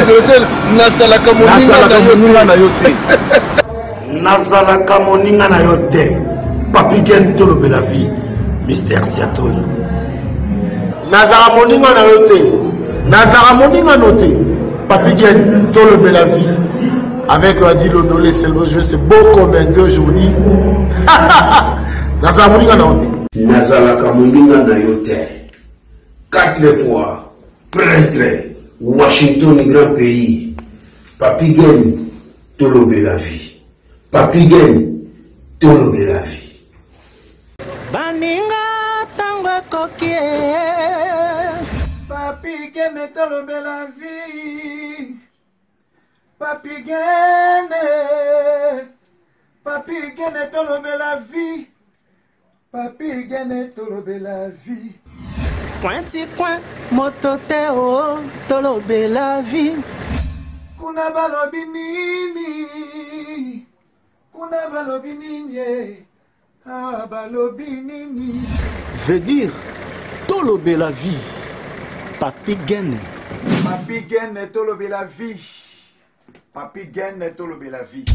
adressé nazalaka moninga na yo te. Nazalaka moninga na yo te. Papi Gen tolobe la vie. Mystère Siatoli. Nazara moninga na yo te. Nazara moninga no te. Papi Gen tolobe la vie. Avec Adilo Dolé, c'est le jeu, c'est beau comme un 2 jours. Nazara moninga na yo te. Nazalaka moninga na yo te. 4 fois prêtre. Washington, grand pays. Papi Gen tolobe la vie. Papi Gen tolobe la vie. Baninga tango kokie. Papi Gen tolobe la vie. Papi Gen. Papi Gen tolobe la vie. Papi Gen tolobe la vie. Pointi coin mototeo tolobe la vie. Kuna balobi nini. Kuna balobi nini. Ah, balobi nini. Veut dire tolobe la vie. Papi Gen. Papi Gen tolobe la vie. Papi Gen tolobe la vie.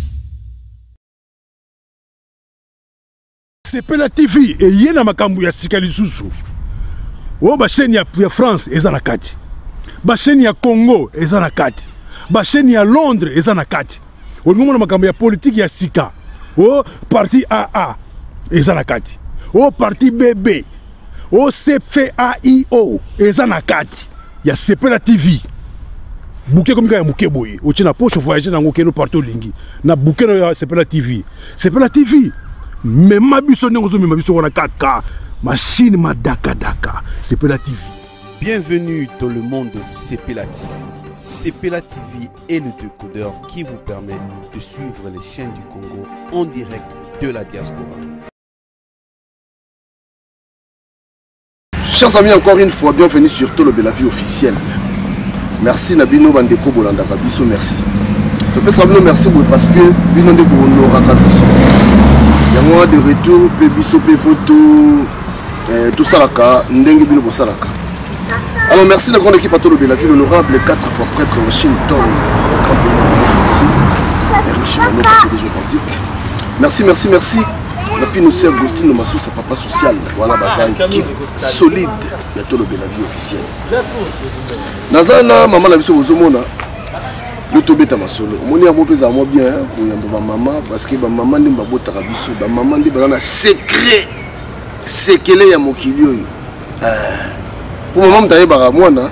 Sepela TV et yena makambu ya sika lisusu. O ba chaîne ya France eza na kati. Ba chaîne ya Congo eza na kati. Ba chaîne ya Londres eza na kati. O ngomona makambu ya politique ya sika. O parti AA eza na kati. O parti BB. O CFAIO eza na kati. Ya Sepela TV. Bouquet comme ya muke boye. O tina poche voyager na ngokeno partout lingi. Na bouquet na Sepela TV. Sepela TV. Mais ma biso n'engozo mais ma biso wana 4K. Machine ma daka. Sepela TV. Bienvenue dans le monde de Sepela TV. Sepela TV est le décodeur qui vous permet de suivre les chaînes du Congo en direct de la diaspora. Chers amis, encore une fois, bienvenue sur Tolobe la vie officielle. Merci Nabino Bandeko Bolandaka Biso, merci. Je peux savoir merci parce que Bino de Bolandaka Biso. Il y a moi de retour, Biso, photo, tout ça là, Ndengi Bino Bosalaka. Alors merci la grande équipe à Tolobe la vie, l'honorable 4 fois prêtre Washington, grand pays, merci. Eric Chimano, PDG authentique. Merci. La pine aussi Agostino Massoussa, papa social. Voilà, baza équipe solide. Il y a Tolobe la vie officielle. Nazana, maman la vie Ozomona. Le Tobé Tamasolo. Mon ami a pesa moi bien pour yamba maman parce que maman n'est pas bota rabiso. Maman n'est pas secret. Sekele ya mokilio. Pour maman m'taye bara moi na.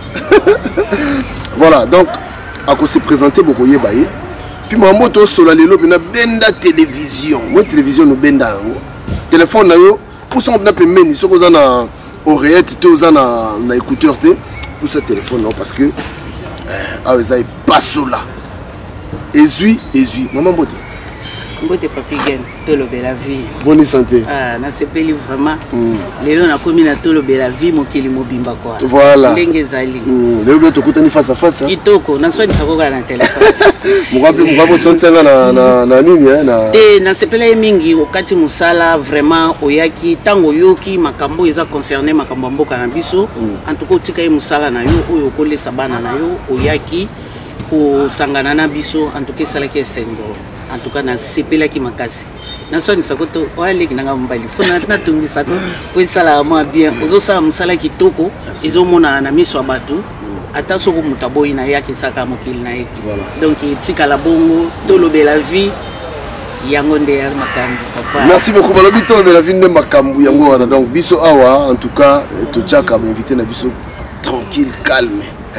Voilà, donc à cause se présenter beaucoup yebaye. Puis maman to sola lelo bina benda télévision. Moi télévision no benda ngo. Téléphone na yo pour son na pemeni soko za na oreillette te za na écouteur te pour ce téléphone non parce que ah vous avez pas cela. Ezui maman bote. Bote Papi Gen tolobe la vie. Bonne santé. Ah na sepeli vraiment. Lelo na komi na tolobe la vie mokili mobimba quoi. Voilà. Ndenge zali. Lelo to kutani face à face. Kitoko na swali sakoka na téléphone. Mugabe sonsenga na nini na. Na sepeli mingi okati musala vraiment oyaki tango yoki makambo eza concerné makambo mboka na biso. En tout cas tika ye musala na yo oyo kolesa bana na yo oyaki ko sangana na biso en tout cas salaki esengo. En tout cas na sepela ki makasi na soni sakoto wale kinanga mbali fona na tungi sako ko sala mo bien ozo sa musala kitoko izo mona na miso abatu ata soko mutaboyi na yaki saka mokili na yeki donc tika la bongo tolobe la vie yango nde ya makambu papa. Merci beaucoup balobi tolobe la vie nde makambu yango wana donc biso awa en tout cas to chaka ba invité na biso tranquille calme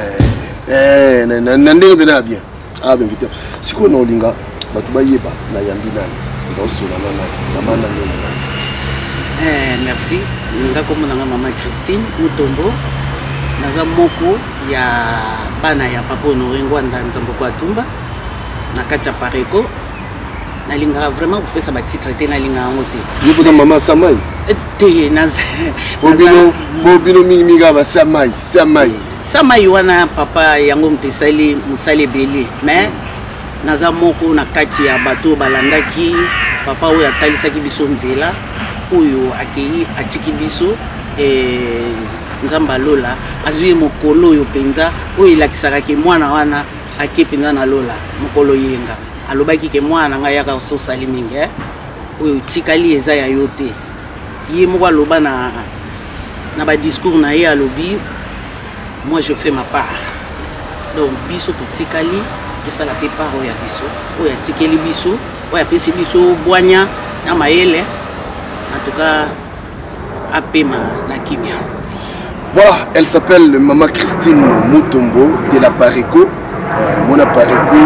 na ndenge bena bien ah ben invité siko na olinga Batoubayeba na yambinani dans la maman merci ngako mona maman Christine Mutombo naza moko ya bana ya papa Honoré Ngwanda nzambo kwa tumba na kati ya Pareko nalinga vraiment pesa ba titre te nalinga ngote yebo na maman Samai te naza bobino minga ba Samai wana papa yango mtesali musale beli mais naza moko na kati ya bato balandaki papa oyo atalisaki biso nzela oyo akei atiki biso nzamba lola azwi mokolo oyo penza oyo ilakisaka ke mwana wana ake penza na lola mokolo yenga alobaki ke mwana nga yaka so sali mingi oyo tikali eza ya yo te ye moko aloba na ba discours na ye alobi moi je fais ma part donc biso to tikali to sala pe part oyo ya biso oyo ya tikeli biso oyo ya pesi biso bwanya na mayele en tout cas apema na kimia. Voilà, elle s'appelle Maman Christine Mutombo de la Pareco. Mon Pareco,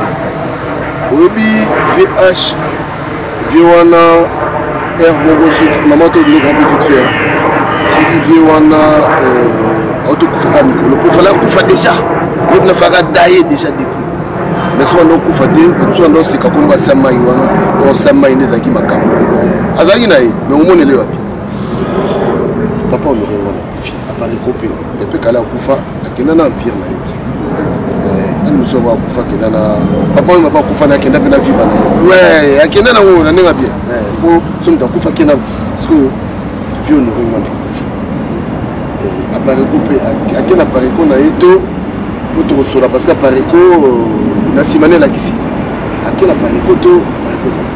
Obi VH, Viwana, Herbogo, maman tout le grand vite fait. C'est Viwana, Autokoufa Mikolo. Pour faire la Koufa déjà, il ne fera tailler déjà depuis. Mais soit on Koufa de, soit on s'est comme Sama Iwana, on Sama Inezaki Makam. Azaki Naï, mais au moins elle est là. Papa, on aurait Pareco pepe kala kufa akenda na empire na yeti nous sommes kufa kenda na papa on m'a kufa na kenda pena vivre na ouais akenda na ngo na nenga bien bo somme ta kufa kenda parce que vieux no ringo na kufi Pareco pe akenda Pareco na yeto pour te recevoir parce que Pareco na simane la kisi akenda Pareco to Pareco ça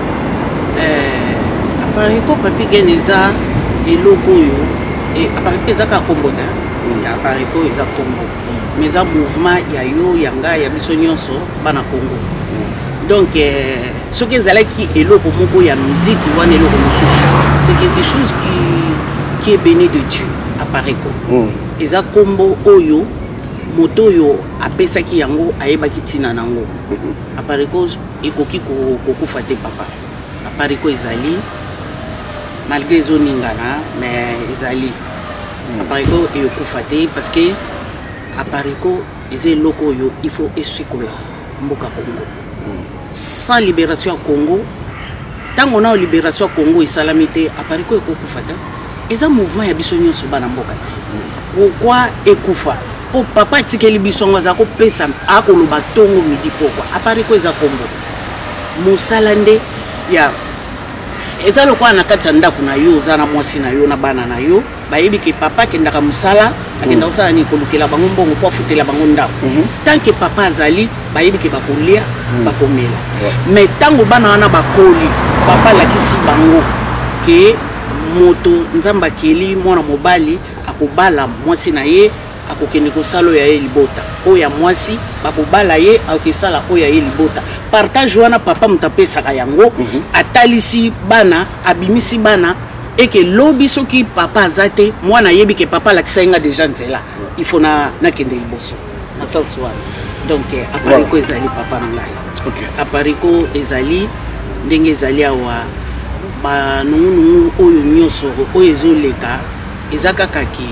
Pareco papi geneza eloko yo et Pareco ezaka kombota ya Pareco eza Congo mais ça mouvement ya yo yanga ya biso nyonso bana Congo donc ce que ezalaki eloko moko ya musique wana eloko mosusu c'est quelque chose qui est béni de Dieu à Pareco eza kombo oyo moto yo apesaki yango ayebaki tina nango à Pareco ekoki kokufa te papa à Pareco ezali malgré zoningana mais ezali Pareco et Koufate parce que à Pareco ils loko yo il faut essuikola mboka Congo sans libération Congo tant on a libération Congo et salamité à Pareco et Koufata ils ont mouvement ya biso nyonso bana mboka ti pourquoi ekufa pour papa tikeli biso ngaza ko pesa akoloba tongo midi pourquoi à Pareco eza Congo musalande ya eza lokwa na kati ya ndako na yo za na mwasi na yo na bana na yo bayebi ke papa kendaka musala akenda osala ni kolukela bango mbongo po afutela bango ndako tant que papa azali bayebi ke bakolia bakomela mais tango bana wana bakoli papa lakisi bango ke moto nzamba keli mwana mobali akobala mwasi na ye akokende kosalo ya ye libota oya mwasi bakobala ye akisala oya ye libota partage wana papa mutapesaka yango atalisi bana abimisi bana et que lobi soki papa azate mwana yebi ke papa lakisa nga déjà nzela il faut na kende liboso na sens wana donc à Pareco ezali papa na ngai à Pareco ezali ndenge ezali awa ba nungu oyo nyonso oyo ezoleka ezakaka ki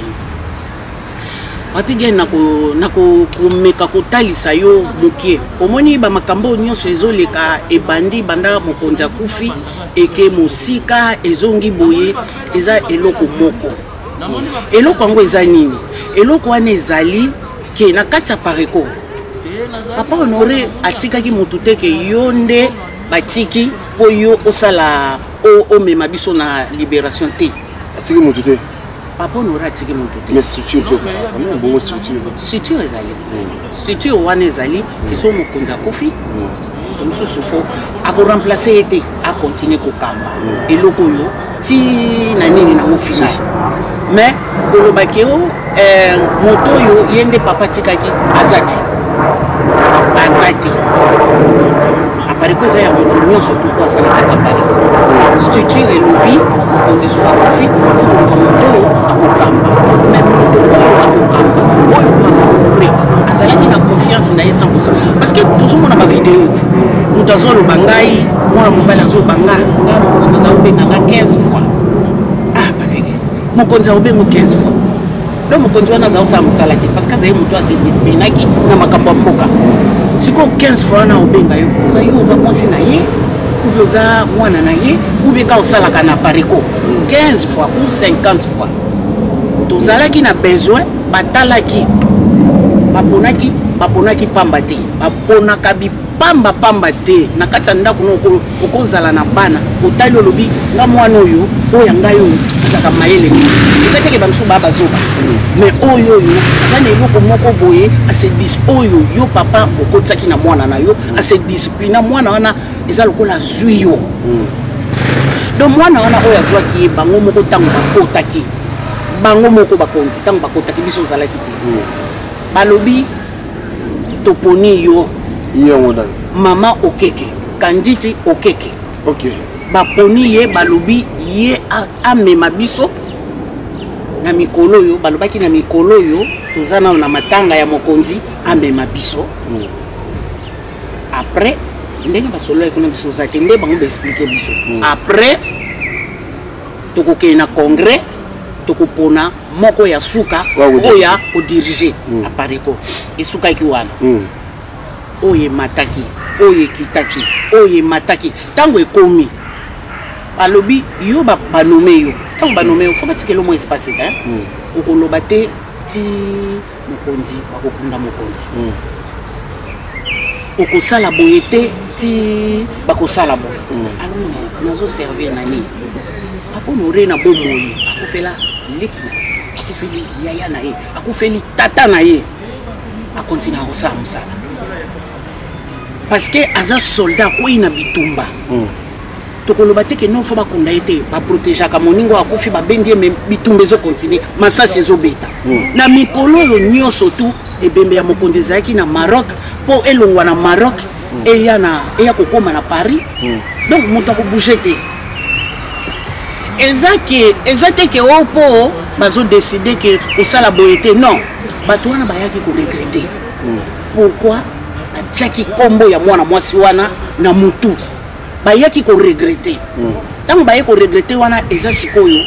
wapiga nako kumeka kotalisa yo mukie omoni ba makambo nyonso ezoleka ebandi banda mokonza kufi eke musika ezongi boye eza eloko moko eloko ngo eza nini eloko wana ezali ke na kati ya Pareco papa Honoré atikaki mutu te ke yonde batiki po yo osala o mema biso na libération te atiki mutu te papa Honoré atiki mutu te mais structure pesa comment bongo structure ezali structure wana ezali ke so mokonza kofi mususu fo ako remplacer été a continuer kokamba eloko yo ti na nini na ofina mais kolobakeo moto yo yende papa tikaki azati Pareco eza ya moto nyonso pourquoi ça na kati ya Pareco structure elobi condition ya kofi fuko moto akokamba mais moto oyo akokamba oyo Honoré azalaki na confiance na ye 100% parce que tozomona ba vidéo moto azoloba ngai mwana mobali azobanga nga mokonzi azobenganga 15 fois babeke mokonzi azobengo 15 fois le mokonzi wana azosala mosala te parce que azaye moto asedisciplinaki na makambo ya mboka siko 15 fois na obenga yo oza yo oza mwasi na ye ou oza mwana na ye ou beka osalaka na Pareco 15 fois ou 50 fois tozalaki na besoin batalaki baponaki pamba te baponaka pamba te na kati ya ndako okozala na bana otali olobi nga mwana oyo oya ngai oyo azaka mayele ezakeke bamisu bazoba mais oyo yo azana eloko moko boye ase oyo yo papa okotsaki na mwana na yo ase discipline mwana wana eza lokola zwi yo donc mwana wana oyo azwaki bango moko tango bakotaki bango moko bakonzi tango bakotaki biso ozalaki te balobi toponi yo mama okeke kanditi okeke ok baponi ye balobi ye amema biso na mikolo yo balobaki na mikolo yo tozana na matanga ya mokonzi amema biso après ndenge basolo ekona biso zate nde bango baexpliquer biso après tokokei na congrès tokopona moko ya suka oya odirige apareko esukaki wana oye mataki oye kitaki oye mataki tango ekomi balobi yo banome yo tango banome yo foka tikelo mo espace ka okoloba te ti mokonzi bakokunda mokonzi okosala boye te ti bakosala boye alors nazo servir nani aponore na bomoye akofela leki na akofeli yaya na ye akofeli tata na ye akontina kosala mosala parce que aza soldat kwei na bitumba tokoloba te ke non fo bakunda ye te baprotegeaka moningo akufi babendi ye me bitumba ezokontinue masasi ezobeta na mikolo oyo nyonso tu ebembe ya mokonzi ezalaki na Maroc mpo elongwa na Maroc eya kokoma na Paris donc moto akobouge te eza te ke oyo mpo bazodeside ke kosala boye te non bato wana bayaki koregrete pourquoi atiaki kombo ya mwana mwasi wana na mutu bayaki koregrete ntango baye koregrete wana eza sikoyo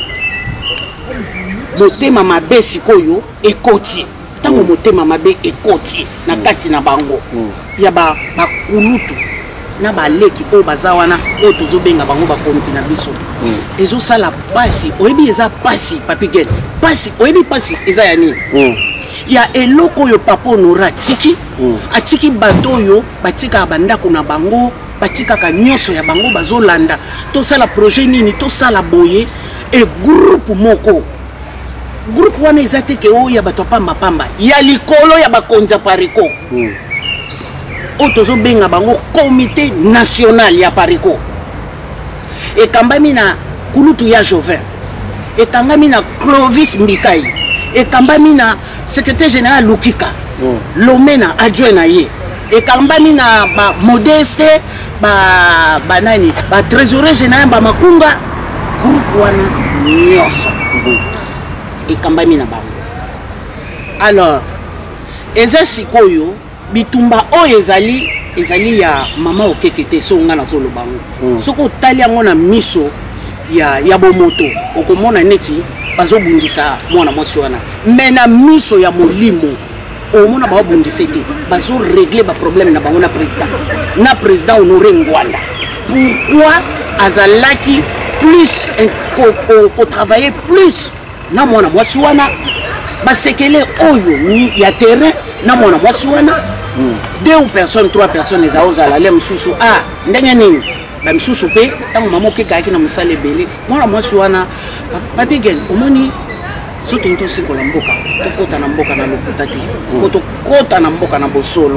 motema mabe sikoyo ekoti ntango motema mabe ekoti na kati na bango ya bakulutu na baleki oyo baza wana oyo tozobenga bango bakonzi na biso ezosala pasi oyebi eza pasi papigene pasi oyebi pasi eza ya nini ya eloko oyo papa Honora atiki bato oyo batikaka bandako na bango batikaka nyonso ya bango bazolanda tosala projet nini tosala boye e groupe moko groupe wana eza te ke oyo ya bato pamba ya likolo ya bakonzi ya Pariko oyo tozobenga bango comité national ya Pariko ekambami na kulutu ya Jovin ekangami na Clovis Mbikai ekambami na secrétaire général Lukika Lomena adjoint na ye ekambami na ba Modeste ba nani ba trésorier général ba Makunga groupe wana nyonso ekambami na bango alors eza sikoyo bitumba oyo ezali ya mama okeke te so nga na zolo bango soko tali yango na miso ya bomoto okomona neti bazobundisa mwana mwasi wana mais na miso ya molimo omona babundisa te bazo régler ba problème na bango na président Honoré Ngwanda pourquoi azalaki plus ko travailler plus na mwana mwasi wana basekele oyo ni ya terrain na mwana mwasi wana 2 ou personnes 3 personnes ezazala le msusu ndenge nini ba msusu pe tango mama okeka yaki na musala ebele mwana mwasi wana papigene omoni soto nto sikola mboka tokota na mboka na lokuta te foto kota na mboka na bosolo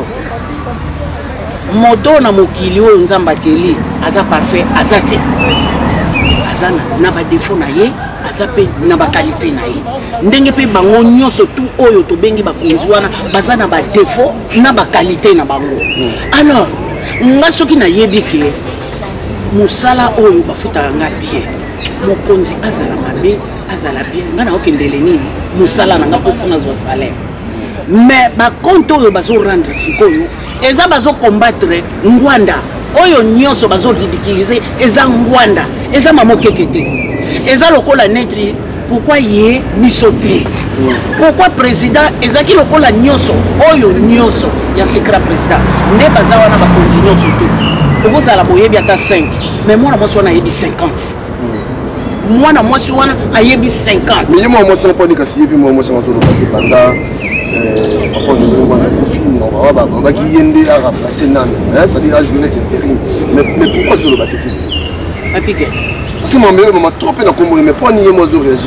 moto na mokili oyo nzamba keli aza parfait aza te aza na ba défaut na ye aza pe na ba qualité na ye ndenge pe bango nyonso tu oyo tobengi bakonzi wana baza na ba défaut na ba qualité na bango alors nga soki na yebi ke musala oyo bafuta nga bien mokonzi azala mabe azala bien nga na okendele nini musala na nga po funa zo salaire mais ba compte oyo bazo rendre sikoyo eza bazo combattre Ngwanda oyo nyonso bazo ridiculiser eza Ngwanda eza mamokeke te eza lokola neti pourquoi ye bisote pourquoi président ezaki lokola nyonso oyo nyonso ya secret président nde baza wana bakonzi nyonso te okozala boyebi ata 5 mais mwana mwasi wana ayebi 50 mwana mwasi wana ayebi 50 mais ye mwana mwasi wana kasi yebi mwana mwasi azoloba te banda papa Honora wana kofi babaki ye nde aremplace nano c'est-à-dire ajouer net intérim mais pourquoi azoloba te te papige si mamelo mama trop pe na kombo mais pourquoi ni ye mo zo réagir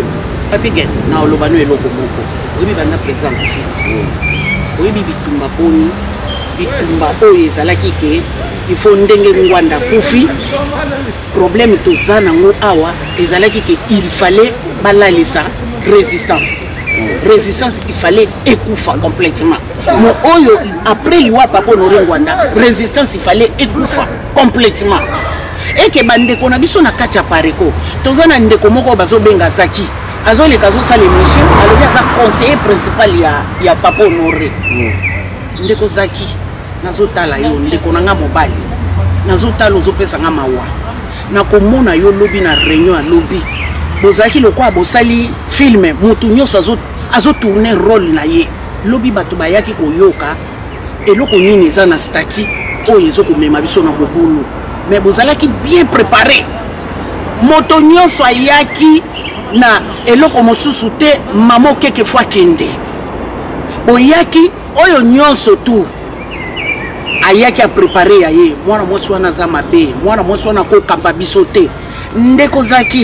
papi gen na olobano eloko moko oyebi banda président kufi oyebi bitumba boni bitumba oyo ezalaki ke il faut ndenge ngwanda kufi problème toza nango awa ezalaki ke il fallait balalisa résistance il fallait écoufa complètement mais oyo après liwa papa honoré ngwanda résistance il fallait écoufa complètement et que bandeko na biso na kati ya pareko toza na ndeko moko bazobenga Zaki azoleka azosala émission alobi aza conseiller principal ya papa honoré ndeko Zaki nazotala yo ndeko nanga mobali nazotala ozopesa nga mawa nakomona yo lobi na réunion ya lobi bozalaki lokwa bosali filme mutu nyonso azotourne rôle na ye lobi bato bayaki koyoka eloko nini eza na stati oyo ezokomema biso na mobulu mais bozalaki bien préparé moto nyonso ayaki na eloko mosusu te mama okeke fois kende boyaki oyo nyonso tu ayaki a préparé ya ye mwana mwasi wana aza mabe mwana mwasi wana kokamba biso te ndeko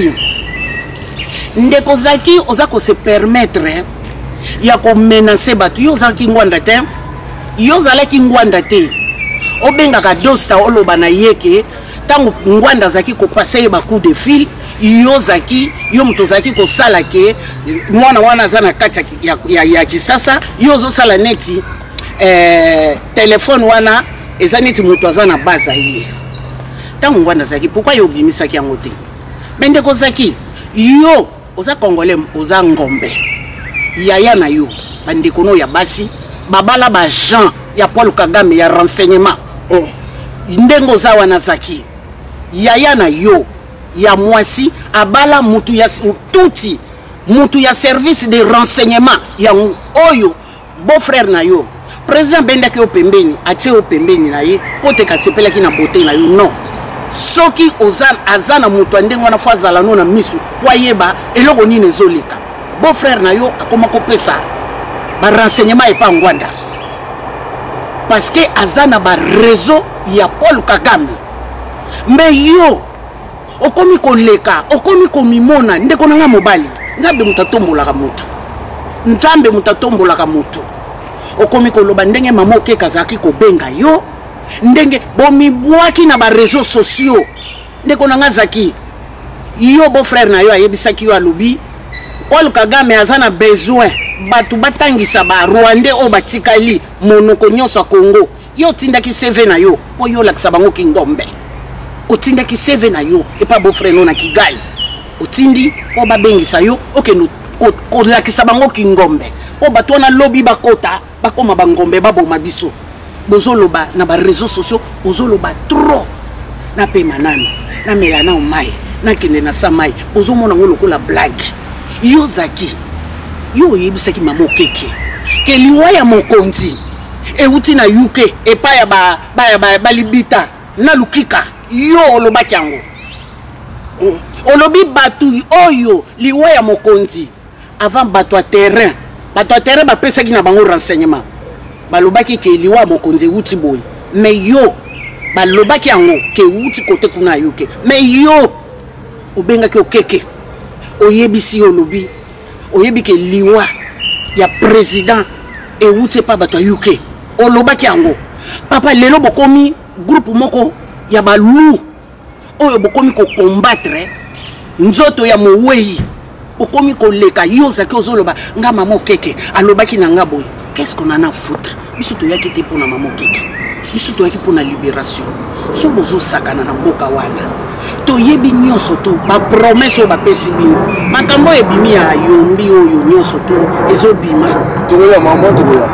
Zaki oza ko se permettre ya ko menacer bato yo ozalaki ngwanda te yo ozalaki ngwanda te obengaka dosta oloba na yeke tango ngwanda Zaki ko passer ba coup de fil yo Zaki yo moto Zaki ko sala ke mwana wana aza na kati ya kisasa yo ozosala neti téléphone wana eza neti moto aza na base ye tango ngwanda Zaki pourquoi yo bimisaki yango te bendeko Zaki yo oza congolais oza ngombe yaya na yo bandeko no ya basi babala ba Jean ya Paul Kagame ya renseignement ndengo oza wana Zaki yaya na yo ya mwasi abala mutu ya tuti mutu ya service de renseignement ya oyo beau frère na yo président bendaki yo pembeni atie yo pembeni na ye pote kasepelaki na beauté na yo non soki azana mutu ndengo wana fo azala no na misu po yeba eloko nini ezoleka beau frère na yo akoma kopesa ba renseignement epa ngwanda parce que azana ba réseau ya Paul Kagame mais yo okomi koleka okomi komimona ndeko nanga mobali nzambe mutatombolaka mutu okomi koloba ndenge mama okeka zaki kobenga yo ndenge bomibwaki na ba réseaux sociaux ndeko nanga Zaki yo beau frère na yo ayebisaki yo alobi Paul Kagame azana besoin batu batangisa ba Rwandais o batikali monoko nyonso Congo yo tindaki CV na yo po yo lakisa bango kingombe otindaki CV na yo et pas beau frère no na Kigali otindi po babengisa yo okeno ko lakisa bango kingombe po bato wana lobby bakota bakoma bangombe baboma biso bozoloba na ba réseaux sociaux bozoloba trop na pema nani na melana omai na kende na samai bozomona ngolo la blague yo Zaki yo yebisaki mama okeke ke liwa ya mokonzi euti na UK epa ya ba libita na lukika yo olobaki yango olobi batu oyo liwa ya mokonzi avant bato a terrain bapesaki na bango renseignement balobaki ke liwa mokonzi uti boy mais yo balobaki yango ke uti kote kuna yuke mais yo obengaki okeke oyebisi olobi oyebi ke liwa ya président e uti pa bato yuke olobaki yango papa lelo bokomi groupe moko ya balu oyo bokomi ko combattre nzoto ya mowei bokomi ko leka yo Zaki ozoloba nga mama okeke alobaki na nga boy qu'est-ce qu'on en a foutre biso to yaki te pona mama okeke biso to yaki pona libération so bozo sakana na mboka wana to yebi nyonso to ba promesse o ba pesi bino makambo ebimi ya yombi oyo nyonso to ezobima to ya mama to ya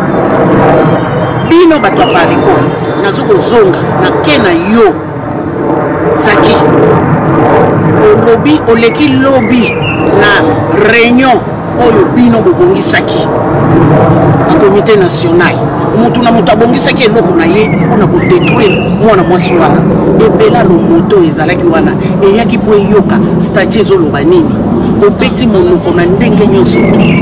bino bato pariko nazoko zonga na kena yo Zaki olobi oleki lobby na réunion oyo bino bobongisaki na comité national mutu na mutu abongisaki eloko na ye mpona kodétruire mwana mwasi wana ebela lomoto ezalaki wana eyaki po eyoka stati ezoloba nini obeti monoko na ndenge nyonso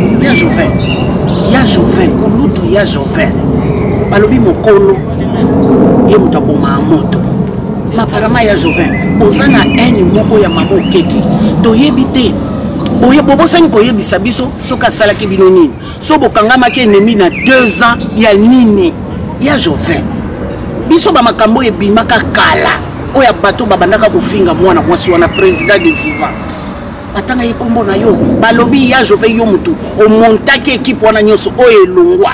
ya Jouvin kulutu ya Jouvin balobi mokolo ye mutu aboma moto maparama ya Jouvin oza na eni moko ya mama okeke toyebi te bobosani koyebisa biso soki asalaki bino nini so bokangamaki ennemi na 2 ans ya nini ya Joven biso bamakambo ebimaka kala oyo bato babandaka kofinga mwana mwasi wana président de vivant atanga yekombo na yo balobi ya Joven yo mutu omontaki ekipe wana nyonso oyo elongwa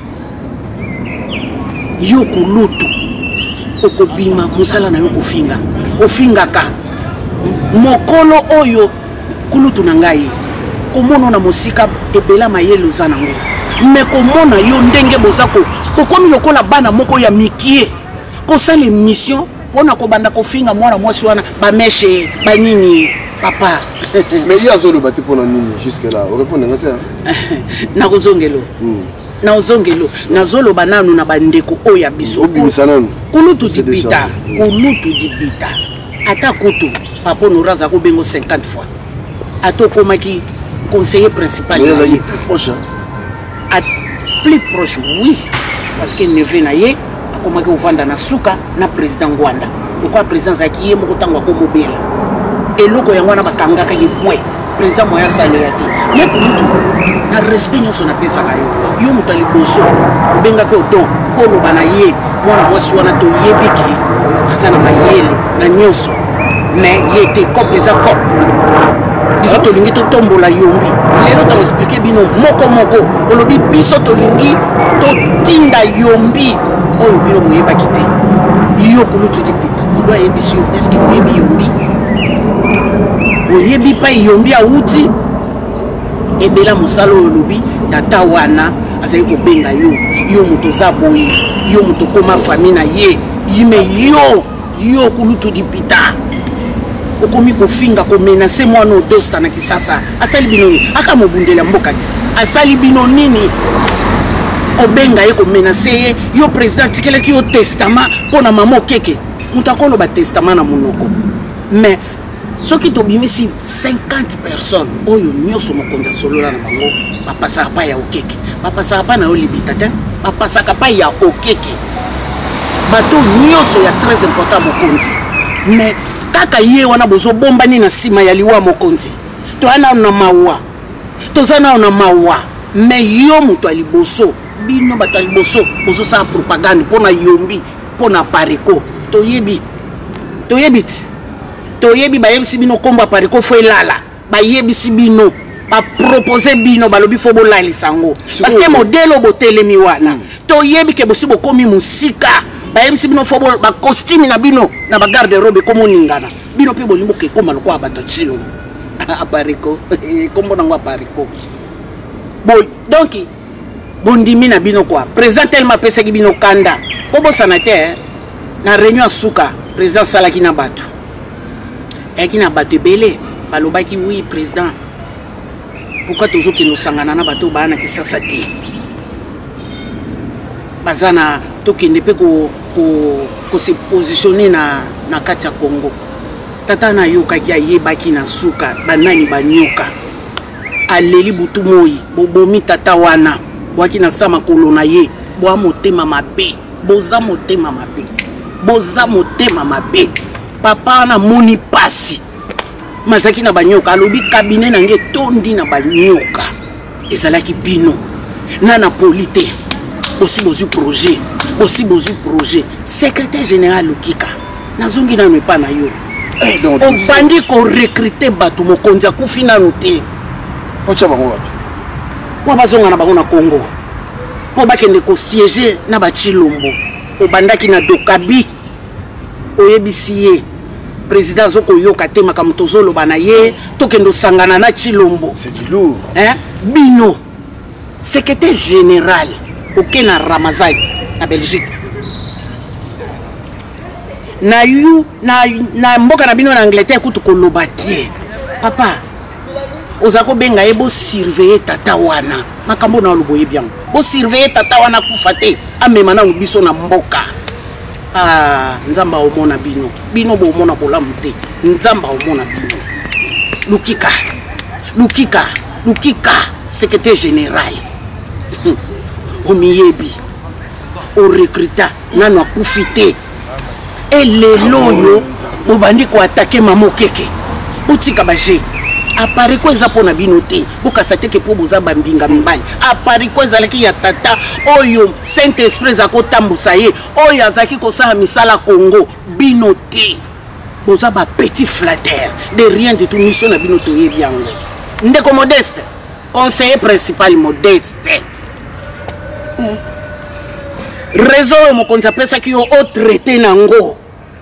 yo kulutu okobima musala na yo kofinga ofingaka mokolo oyo kulutu na ngai komona na mosika ebela mayelo za nango me komona yo ndenge bozako bokomi lokola bana moko ya mikie kosala mission pona kobanda kofinga mwana mwasi wana bameshe banini papa mais il y a zolo bati pona nini jusque là on répond ngate na kozongelo na ozongelo na zolo bananu na bandeko oya biso kulutu dibita ata kutu papa noraza ko bengo 50 fois ato komaki conseiller principal plus proche oui parce que neve na ye akomaki ovanda na suka na président Ngwanda lokwa président zaki ye moko tangwa ko mobile eloko yango na bakangaka ye bwe président moya sale ya te mais kulutu na respect nyonso na pesa kayo yo mutali boso obenga ko don polo bana ye mwana mwasi wana to yebiki asana mayele na nyonso mais yete cop des cop biso tolingi to tombola yombi lelo to expliquer bino moko olobi biso tolingi to tinda yombi oyo bino boyebaki te yo kulutu dipita odo yebisi est-ce que boyebi yombi boyebi pa yombi auti ebela musalo olobi tata wana azali kobenga yo muto za boye yo muto koma famille na ye yime yo kulutu dipita okomi kofinga ko menacer mwana odosta na Kisasa asali bino nini aka mobundela mbokati asali bino nini kobenga ye ko menacer yo président tikele ki yo testament pona mama keke mutakolo ba testament na munoko mais soki to bimisi 50 personnes oyo nyoso mokonza solola na bango bapasa pa ya okeke bapasa pa na olibita te bapasa pa ya okeke bato nyoso ya très important mokonzi mais kaka ye wana bozo bomba ni na sima ya liwa mokonzi to ana na mawa to zana na mawa mais yo muto aliboso bino bataliboso bozo sa propagande pona yombi pona pareko to yebi ba yebisi bino komba pareko fo elala ba yebisi bino ba proposer bino balobi fo bolali sango parce que modelo botelemi wana to yebi ke bosi bokomi musika ba yebisi bino fo ba costume na bino na ba garde robe komo ningana bino pe bolimbo ke koma lokwa batachilo apariko kombo nangwa pariko boy donc bondimi na bino kwa président tellement pesa ki bino kanda bobo sanate na réunion suka président salaki na bato eki na bato belé balobaki oui président pourquoi tozo ki no sangana na bato bana Kisasa ti bazana tokende pe ko se positionner na kati ya Congo tata na yoka ki ayebaki na suka banani banyoka aleli butu moi bobomi tata wana bwaki na sama kolona ye bwa motema mabe boza motema mabe papa na moni pasi mazaki na banyoka alobi cabinet nange tondi na banyoka ezalaki bino na polité aussi bozu projet secrétaire général Lukika nazongi na mepa na yo on bandi ko recruter batu mokonzi akufi na noté ocha bango wapi kwa bazonga na bango na Congo po bakende ko siéger na bachilombo obandaki na Dokabi oyebisiye président zoko yoka te makamuto zolo bana ye tokendo sangana na Chilombo c'est du lourd bino secrétaire général okena Ramazani na Belgique na yu na mboka na bino na Angleterre kutu kolobati papa ozako benga ye bo surveiller tata wana makambo na loboye bien bo surveiller tata wana kufate amema na biso na mboka nzamba omona bino bo omona bolamu te nzamba omona bino Lukika secrétaire général omiyebi o recruta nano akufite elelo yo bobandi ko attaquer mamo keke utika baje apariko eza pona bino te bokasa te ke po boza bambinga mibali apariko ezalaki ya tata oyo Saint Esprit ezako tambusa ye oyo azaki kosala misala Congo bino te boza ba petit flatteur de rien du tout mission na bino toyebi yango ndeko Modeste conseiller principal Modeste réseau mokonzi apesaki yo o traité nango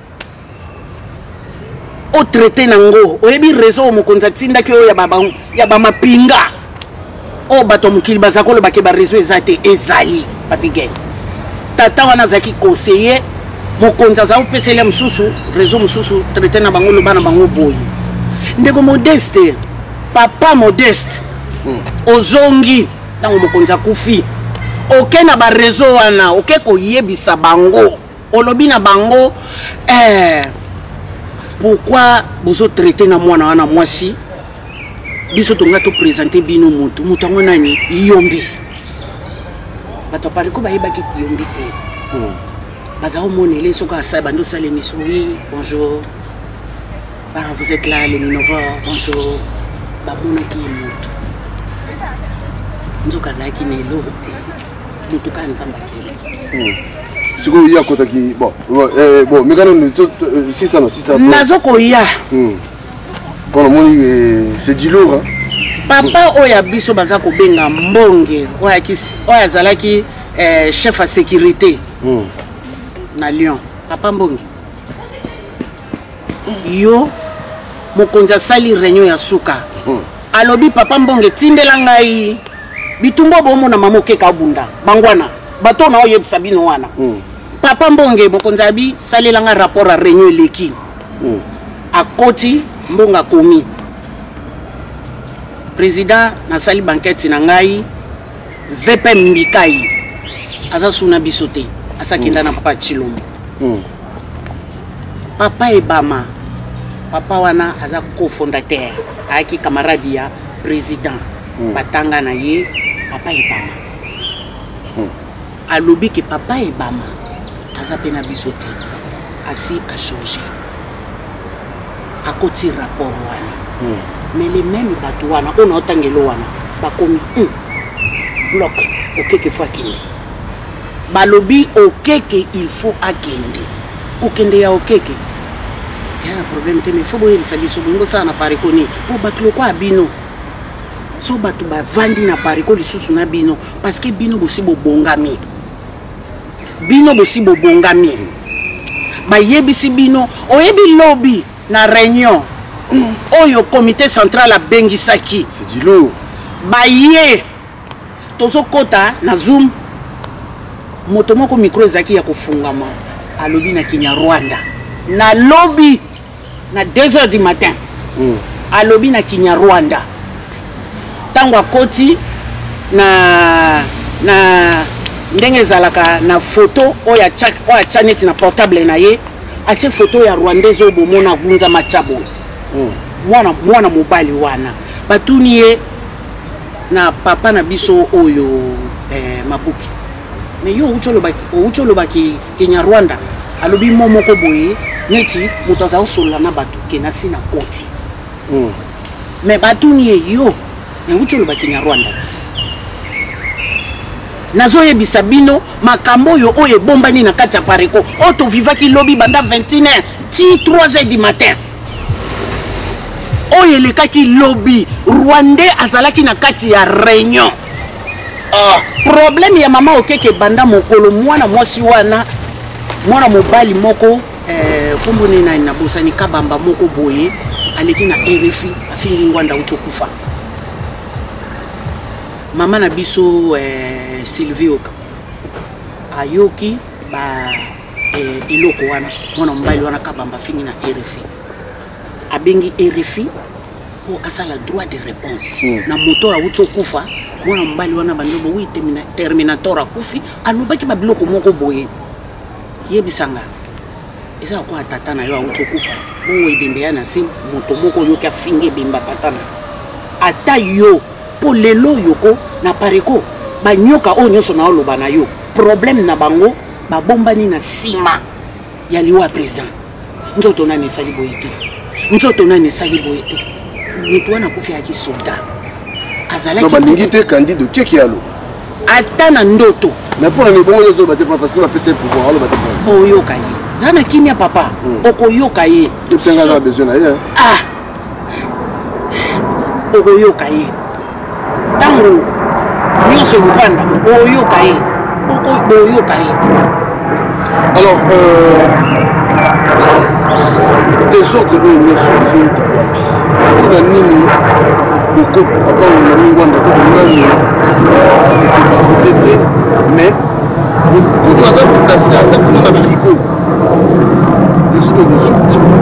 o traité nango oyebi réseau mokonzi atindaki yo ya bamapinga o bato mokili bazakolo bake ba réseau eza te ezali papigene tata wana azalaki conseiller mokonzi azali opeseli mosusu réseau mosusu traité na bango loba na bango boyi ndeko Modeste papa Modeste ozongi ntango mokonzi akufi oke na ba réseau wana oke koyebisa bango olobi na bango pourquoi bozo traité na mwana wana mwasi biso tonga to présenter bino mutu ngo nani Yombi bato pale ko bayebaki Yombi te bazao monele soka sa bando sale mission oui bonjour vous êtes là les Minovore bonjour ba monaki mutu nzoka zaki ne lobo te mutu ka nzamba kile siko ya kotaki bon mais quand si ça nazoko ya bon moni c'est du lourd papa oya biso baza ko benga mbonge oya zalaki chef à sécurité na Lyon papa mbonge yo mokonza sali réunion ya suka alobi papa mbonge tindela ngai bitumbo bomo na mamoke ka bunda bangwana bato na oyebisa bino wana papa mbonge mokonza bi salela nga rapport à réunion leki akoti mbonga komi président na sali banquette na ngai VP Mbikai aza suna bisote asakinda na papa Chilombo papa Ebama papa wana aza cofondateur aki camarade ya président batanga na ye papa Ebama alobi ke papa Ebama aza pena bisote asi a changé à côté rapport wana mais les mêmes bato wana on a otangelo wana bakomi bloc okeke faut akende balobi okeke il faut akende kokende ya okeke ya na problème te mais faut boyebisa biso bongo sana na pariko ni o bato ko abino so bato bavandi na pariko lisusu na bino parce que bino bosi bobongami bayebisi bino oyebi lobby na réunion oyo comité central a bengisaki c'est du lourd baye tozo kota na zoom moto moko micro ezaki ya kofungama alobi na Kenya Rwanda na lobby na 2h du matin alobi na Kenya Rwanda tango akoti na ndenge zalaka na photo oya chanet na portable na ye ache photo ya Rwandezo bomona gunza machabo mwana mobali wana batuni ye na papa na biso oyo mabuki mais yo ucholo baki Kenya Rwanda alobi momoko boye neti mutaza osola na batu kenasi na koti mais batuni ye yo mais ucholo baki Kenya Rwanda nazoye bisabino makambo yo oye bombani na kati ya pareko oto vivaki lobby banda 21h ti 3h du matin oye lekaki lobby Rwandais azalaki na kati ya réunion problème ya mama okeke banda mokolo mwana mwasi wana mwana mobali moko komboni na bosani kabamba moko boye aleki na RFI afingi ngwanda utokufa mama na biso Sylvie ayoki ba eloko wana mwana mbali wana kabamba fini na RFI abengi RFI pour asala droit de réponse na moto a uto kufa mwana mbali wana bandobo wi terminator akufi alobaki ba biloko moko boye yebisanga eza kwa tata na yo uto kufa bongo ebembe yana sim moto moko yoki afinge bemba tata ata yo po lelo yoko na pareko banyoka o nyoso na oloba na yo problème na bango babombani na sima ya liwa président nzoto nani sali boyete moto wana akufi aki soda azalaki balingi te candidat keki alo ata na ndoto mais pour les bons les autres parce que va passer pouvoir alo bate pas oyoka ye zana kimia papa okoyoka ye tu besoin na ye okoyoka ye tango nyonso kovanda oyoka ye oyoka ye. Alors des ordres nyonso ezouta wapi mpona nini beaucoup papa ngwanda ko nani c'était proposé te mais kutu aza kutasa aza kuna na frigo des ordres nyonso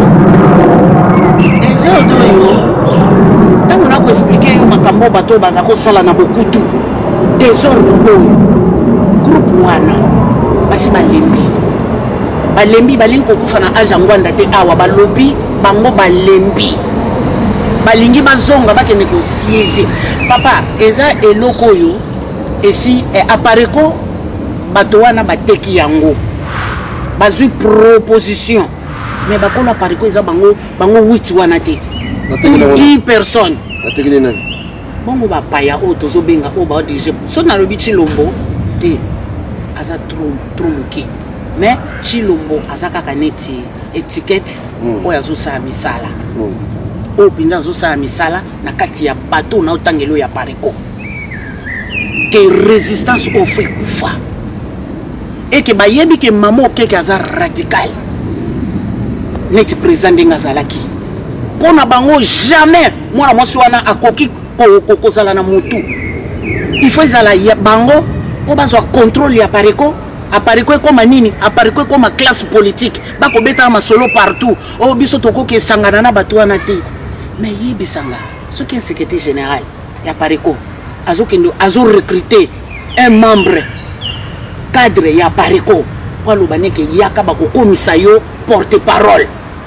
des ordres yo ntango nakoexplike yo makambo bato baza kosala na bokutu des ordres oyo groupe wana basi balembi balingi kokufa na age ngwanda te awa balobi bango balembi balingi bazonga bakende kosiege papa eza eloko oyo esi apareko bato wana bateki yango bazwi proposition mais bakolo apareko eza bango 8 wana te 10 personnes batekeli nani bongo bapaya oyo tozobenga oyo baodirige so nalobi Chilombo te aza trop moke mais Chilombo aza kaka neti étiquette oyo azosala misala oyo mpenza azosala misala na kati ya bato na otangelo ya pareko ke résistance oyo fo ekufa eke bayebi ke mama okeke aza radical neti président ndenge azalaki mpo na bango jamais mwana mwasi wana akoki kozala na motu il faut ezala bango mpo bazwa contrôle ya pareko apariko ekoma nini apariko ekoma classe politique bakobeta masolo partout oyo biso tokoki esangana na bato wana te mais yebisanga soki un secrétaire général ya pareko azo recruter un membre cadre ya pareko po aloba neke yaka bakokomisa yo porte parole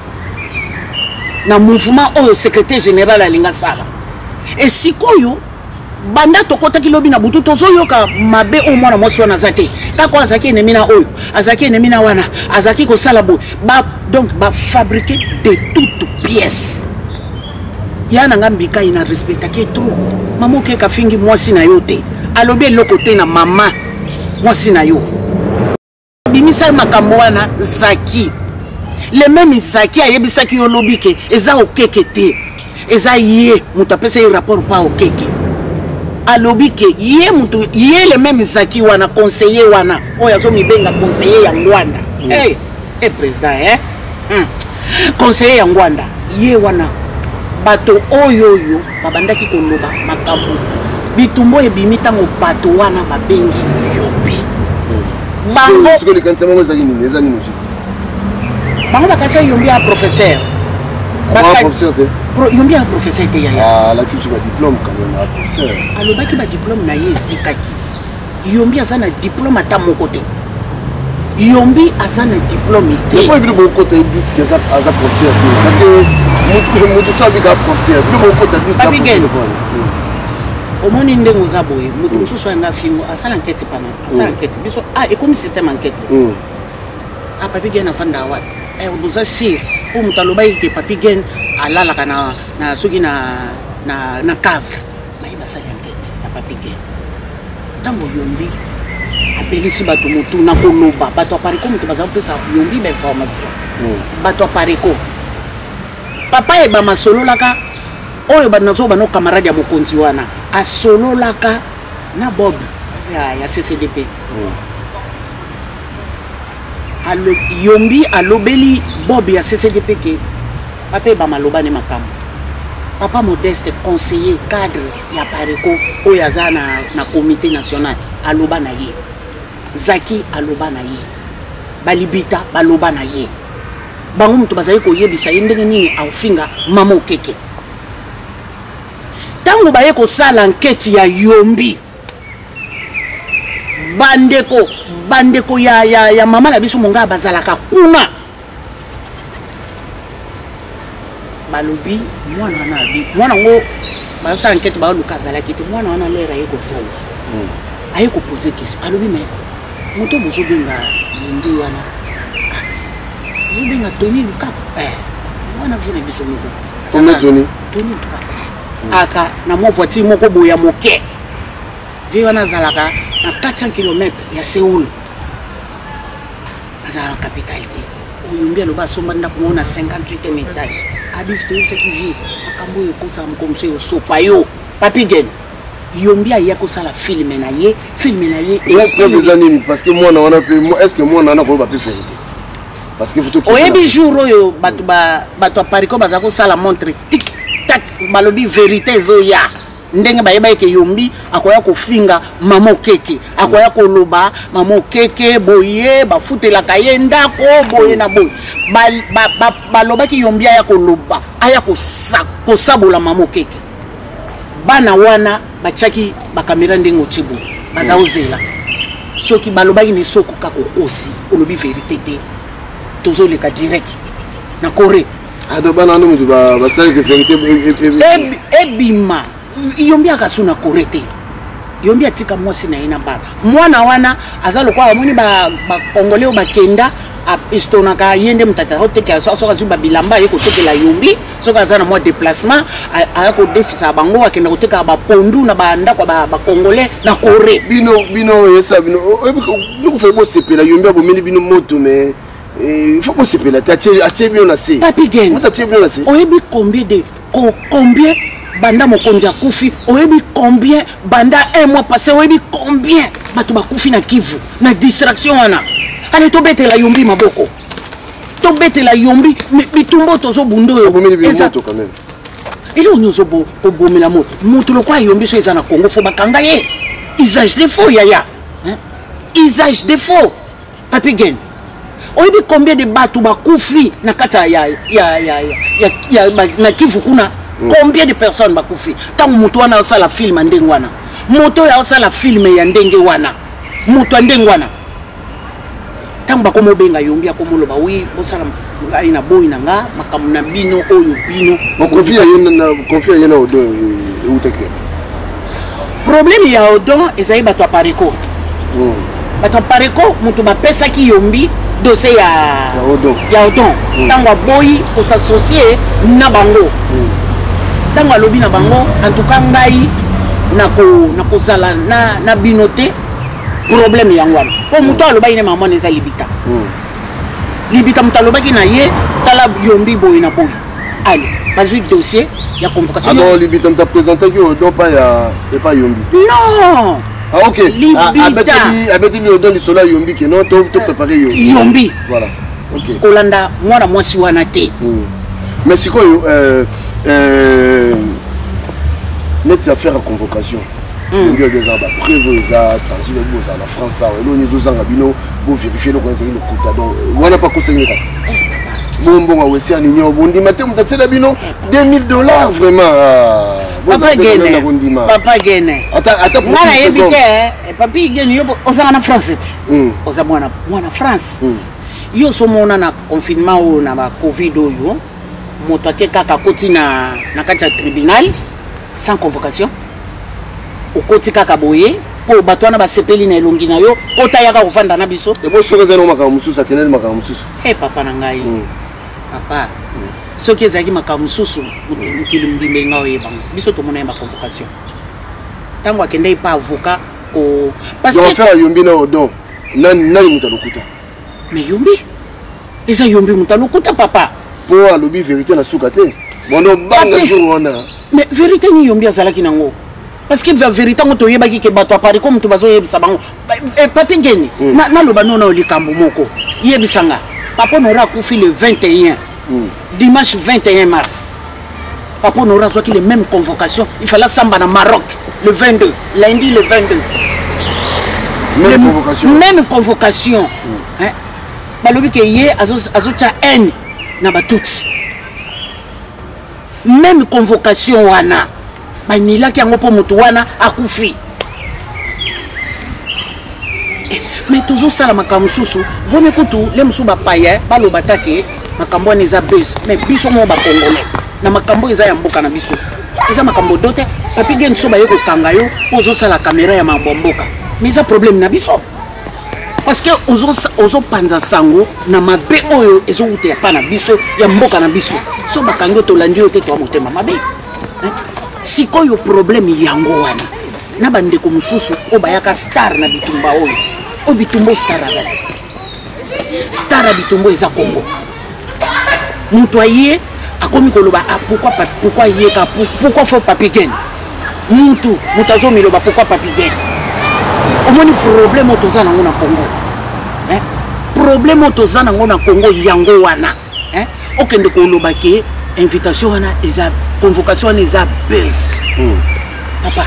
na mouvement oyo secrétaire général alinga sala esikoyo banda tokotaki lobi na butu tozoyoka mabe o mwana mwasi wana zate kako azaki enemi na oyo azaki enemi na wana azaki kosala boy donc fabriquer de toutes pièces yana ngambika ina respectaki trop mama okeka fingi mwasi na yo te alobi eloko te na mama mwasi na yo bimisa makambo wana zaki le même zaki ayebisaki yo lobi ke eza okeke te eza ye mutu apesa ye rapport pa okeke alobi ke ye mutu ye le même zaki wana conseiller wana oyo azomibenga conseiller ya ngwanda président conseiller ya ngwanda ye wana bato oyo babandaki koloba makambo bitumbo ebimi ntango bato wana babengi yombi bango bakasa yombi ya professeur yombi ya professeur te yaya l'actif sur diplôme quand même à professeur alobaki ba diplôme na ye ezikaki yombi aza na diplôme ata moko te yombi aza na diplôme te po bilo boko te but que ça aza professeur parce que moto so abika professeur bilo boko te but papi gen omoni ndenge oza boye moto mosusu anga fingo asala enquête pana asala enquête biso ekomi système enquête papi gen afanda wapi oboza sir po moto alobaki ke papi gen alalaka na soki na cave baye basali enquête ya papi gen ntango yombi apelisi bato motu na koloba bato apareko moto baza kopesa yombi bainformation bato apareko papa eba masololaka oyo banazoba no camarade ya mokonzi wana asololaka na bob ya CCDP yombi alobeli bob ya CCDP ke papa eba maloba ne makambo papa Modeste conseiller cadre ya pareko oyo aza na comité national aloba na ye zaki aloba na ye balibita baloba na ye bango mutu bazali koyebisa ye ndenge nini aufinga mama okeke tango baye kosala enquête ya yombi bandeko ya mama na biso monga bazalaka kuna balobi mwana wana abi mwana ngo basala enquête baluka azalaki te mwana wana lera ye kofonga aye kopose question alobi mais moto bozobenga yombi wana bozobenga Tony Lukaku mwana vient na biso moko Tony Lukaku aka na mo voiture moko boya moke vie wana zalaka na 400 km ya Séoul azala capitale te oyombi aloba somba ndako mona 58e étage abif to yebisa ki vie makambo oyo ekosala mokomso oyo sopa yo Papi Gen yombi aya kosala filme na ye parce que moi on a est-ce que moi on a pas pu faire parce que photo oyebi jour oyo bato a pariko baza kosala montre tic tac balobi vérité zoya ndenge bayeba ke yombi akoya kofinga mama keke akoya koloba mama keke boye bafutela kaye ndako boye na boye baloba ki yombi aya koloba aya kosabola mama keke bana wana bachaki bakamera ndenge otibo baza ozela soki balobaki ne soko kakokosi olobi vérité te tozoleka direct na Corée adobana ndo mutu basali ke vérité ebima yombi akasuna Corée te yombi atika mwasi na ina baba mwana wana azalo kwa amoni ba kongoleo bakenda istonaka yende mutata hoteke soka zuba bilamba yeko tokela yombi soka zana mo déplacement ayako defisa bango akenda koteka ba pondu na banda kwa ba congolais na Corée bino yesa bino ko fe bo sepela yombi abomeli bino moto mais il faut que sepela atie bien na se Papi Gen oyebi combien banda mokonzi akufi oyebi combien banda un mois passé oyebi combien bato bakufi na Kivu na distraction wana ale to betela yombi maboko to betela yombi bitumbo tozo bundo yo moto quand même il on ozo ko bomela moto lokwa yombi so ezana Congo fo bakanga ye usage de faux yaya usage de faux Papi Gen oyebi combien de bato bakufi na kata ya na Kivu kuna combien de personnes bakufi tant moto wana osala film ndenge wana moto ya osala film ya ndenge wana moto ndenge wana tant bakomo benga yombi akomoloba oui bosala ngai na boy na nga makamu na bino oyo bino confia yena odo uteke problème ya odo ezai bato apareko bato apareko moto bapesa ki yombi dossier ya odon tango boy ko s'associer na bango tango alobi na bango en tout cas ngai na kozala na binote problème yangwana po muto aloba ine mama neza libita libita mutalobaki na ye tala yombi boy na boy allez bazui dossier ya convocation alors libita mta présenter ki odon pas yombi non ah ok abeti mi odon lisola yombi ke non to préparer yombi voilà ok kolanda mwana mwasi wana te mais sikoyo net affaire à convocation ndio des aba prévu za tangible boza la France ça elo nizo zanga bino bo vérifier le conseil le kuta donc wana pas conseiller ka bon wa wesi ani nyo bondi maté mutatela bino $2000 vraiment papa gene ata mwana yebite papi gene yo ozanga na France oza mwana France yo so mona na confinement o na ba covid oyo moto akeka koti na kati ya tribunal sans convocation okoti kaka boye po bato wana basepeli na elongi na yo kota yaka kofanda na biso ebo soka zeno maka mususu akeneli maka mususu papa na ngai papa soki ezaki maka mususu mukili mbimbe nga oyeba biso tomona yeba convocation tango akende pa avocat ko parce que faire yombi na odon nani mutalokuta mais yombi eza yombi mutalokuta papa po alobi vérité na suka te bono banga jour wana mais vérité ni yombi azalaki nango parce que la vérité on to yebaki ke bato apari comme to bazo yebisa bango Papi Gen na loba nona likambo moko yebisanga papa nora kufi le 21 dimanche 21 mars papa nora zwaki les mêmes convocations il fallait samba na Maroc le 22 lundi le 22 même convocation hein balobi ke ye azocha haine na batutsi même convocation wana banilaki yango po moto wana akufi mais toujours sala makambo susu vone kutu le musu ba paye baloba take makambo wana eza base mais biso mo ba congolais na makambo eza ya mboka na biso eza makambo dote Papi Gen so ba yeko kanga yo ozo sala caméra ya mboka mais eza problème na biso parce que ozo panza sango na mabe oyo ezo ute ya pana biso ya mboka na biso so bakango to landi yo te to motema mabe sikoyo problème yango wana na bandeko mususu o bayaka star na bitumba oyo o bitumba star azati star a bitumba eza Congo mutu aye akomi koloba pourquoi yeka pourquoi faut Papi Gen mutu azomi loba pourquoi Papi Gen omoni problème otoza nango na Congo problème otoza nango na Congo yango wana okende koloba ke invitation wana eza convocation wana eza buzz papa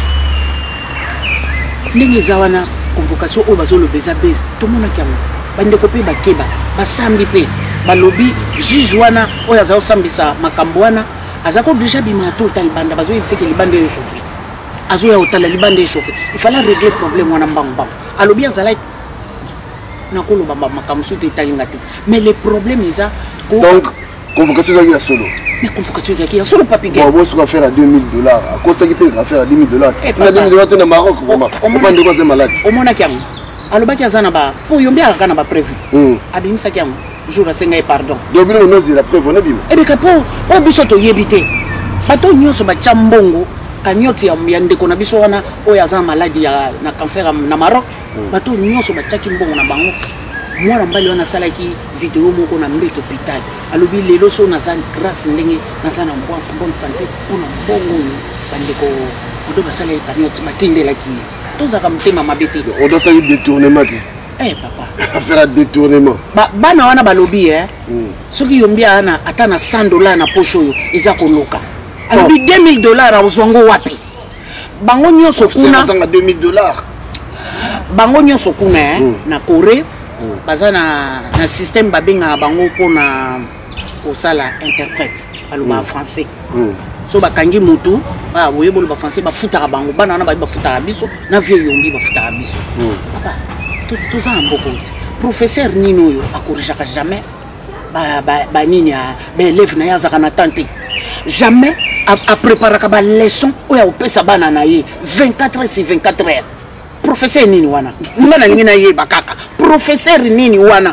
ndenge eza wana convocation oyo bazoloba eza buzz tomonaki yango bandeko mpe bakeba basambi mpe balobi juge wana oyo aza osambisa makambo wana aza ko déjà bima tout le temps libanda bazoyebisa ke libanda échauffé azoya otala libanda échauffé il fallait régler problème wana mbangmbang alobi azala nakoloba makambo soute etalinga te mais le problème eza donc convocation ezalaki ya solo mais convocation ezalaki ya solo Papi Gen bon bosoka affaire à $2000 akosaki mpe affaire à $10,000 tina $10,000 te na Maroc vraiment opandeko aza malade omonaki yango alobaki aza na ba po yombi akaka na ba prévu abimisaki yango jour asenga ye pardon donc bino nozi la preuve on bima ebeka po o biso toyebi te bato nyonso batya mbongo kanyoti ya ndeko na biso wana oyo aza maladi ya na cancer na Maroc bato nyonso batyaki mbongo na bango mwana mbali wana asalaki video moko na mbeto hôpital alobi lelo so naza grâce ndenge naza na bonne santé mpona mbongo oyo bandeko odo basala ye kanyoti batindelaki ye tozaka motema mabe te odosaki détournement te papa affaire à détournement bana wana balobi soki yombi ana ata na $100 na poche oyo eza koloka alobi $2,000 azwango wapi bango nyonso kuna $2,000 bango nyonso kuna na Corée baza na système babenga bango mpona kosala interprète baloba français so bakangi mutu boye boloba français bafutaka bango bana wana bayi bafutaka biso na vieux yombi bafutaka biso papa toza na mboko te professeur nini oyo akorigaka jamais banini baélève na ye azaka na tante jamais apréparaka baleçon oyo akopesa bana na ye 24 heures sur 24 heures professeur nini wana nga nalingi nayeba kaka professeur nini wana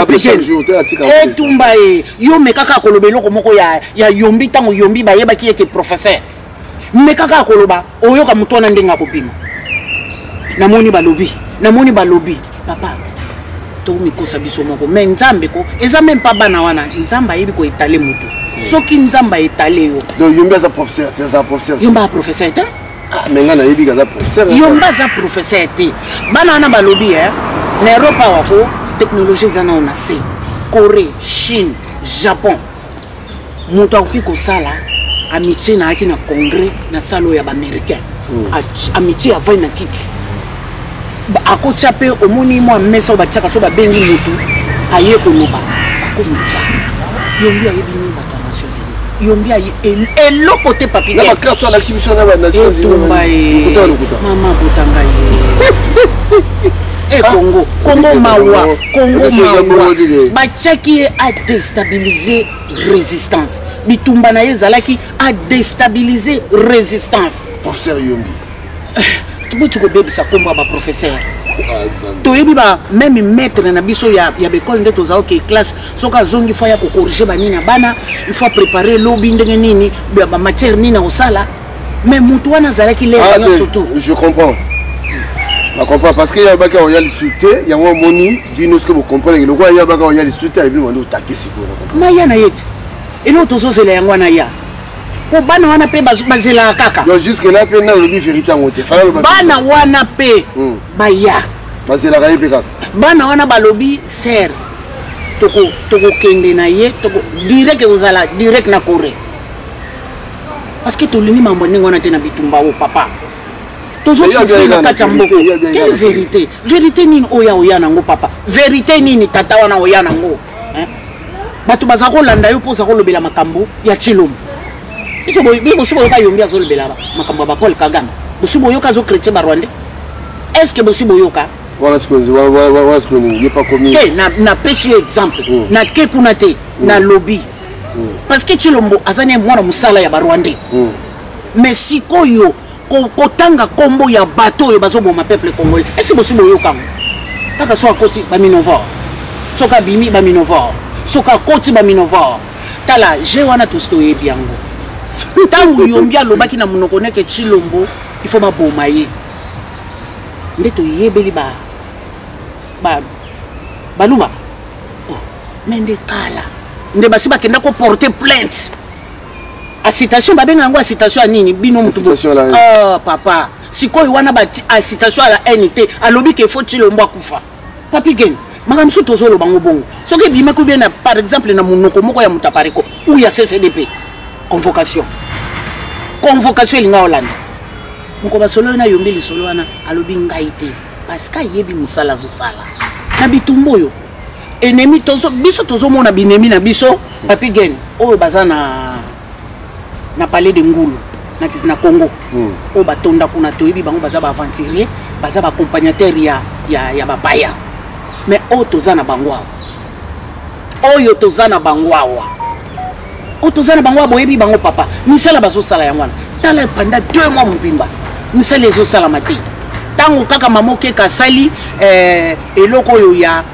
etumba ye yo mekaka akoloba eloko moko ya yombi ntango yombi bayebaki yeke professeur mekaka akoloba oyoka moto wana ndenge akobima namoni balobi papa tomikosa biso moko mais nzambe ko eza même pas bana wana nzambe ayebi koetale moto soki nzambe aetale yo donc yombi aza professeur te aza professeur yomba professeur te mais nga nayebi kaza professeur yomba aza professeur te bana wana balobi na Europa wako technologie eza nao na se Corée Chine Japon moto akoki kosala amitié na yaki na congrès na salo ya baaméricain amitié avai na kiti akotia mpe omoni mwa mesa oyo batiaka so babengi motu aye koloba akomitya yombi ayebi nini bato ya nations unis yombi aye eloko te Papi Gen etumba ye mama botanga ye Congo mawa batiaki ye adestabiliser résistance bitumba na ye ezalaki adestabiliser résistance professeur yombi toboti kobebisa kombo ya baprofesseur toyebi même maître na biso ya bekole nde tozala oke classe soki azongi fo ya kokorige banini ya bana il faut préparer lobi ndenge nini bamatière nini akosala mais motu wana azalaki lere nyonso tu je comprends parce que yabaka oya lisuté yango moni bino ce que vous comprenez lokwa yabaka oya lisuté et bino otaki sikoyo maya na yete elo tozozela yango wana ya po bana wana pe bazela kaka donc jusque là pe na lobi vérité ngote bana wana pe baya bazela ka yepe kaka bana wana balobi ser toko kende na ye toko direct ozala direct na Corée parce que tolingi mambo ndenge wana te na bitumba o papa tozosufri na kati ya mboko quelle vérité nini oya nango papa vérité nini tata wana oya nango bato baza kolanda yo mpo oza kolobela makambo ya Tshilombo bosi boyoka yombi azolobela makambo ya Paul Kagame bosi boyoka azo chrétien barwandais est ce que bosi boyoka na pesi yo exemple na ke kuna te na lobi parce que Tshilombo azani mwana musala ya barwandais mais sikoyo kotanga kombo ya bato oyo bazoboma peuple congolais est ce que bosi boyoka kaka so akoti baminovore soka bimi baminovore soka koti baminovore tala je wana tosi toyebi yango tangu yombi alobaki na monoko neke Chilombo il faut maboma ye nde toyebeli baluma mais nde kala nde basi bakenda ko porter plainte a citation babenga yango a citation ya nini bino mutu papa sikoyo wana ba a citation à la NT alobi ke faut Chilombo akufa papi gen makambo so tozolo bango bongo soki bima ko bien par exemple na monoko moko ya mutapareko ou ya CCDP convocation linga Hollande moko basolo na yombeli solo wana alobi ngai te parce que yebi musala zo sala na bitumbo yo ennemi tozo biso tozo mona binemi na biso papi gen oyo bazana na palais de Ngulu na kisina Congo o batonda kuna toyebi bango baza ba aventurier baza ba accompagnateur ya bapaya mais o tozana bangwa oyo tozana bangwa o tozana bangwa boyebi bango papa misala bazo sala yangwana tala pendant 2 mois mbimba misala ezo sala mate tango kaka mamoke kasali eloko oyo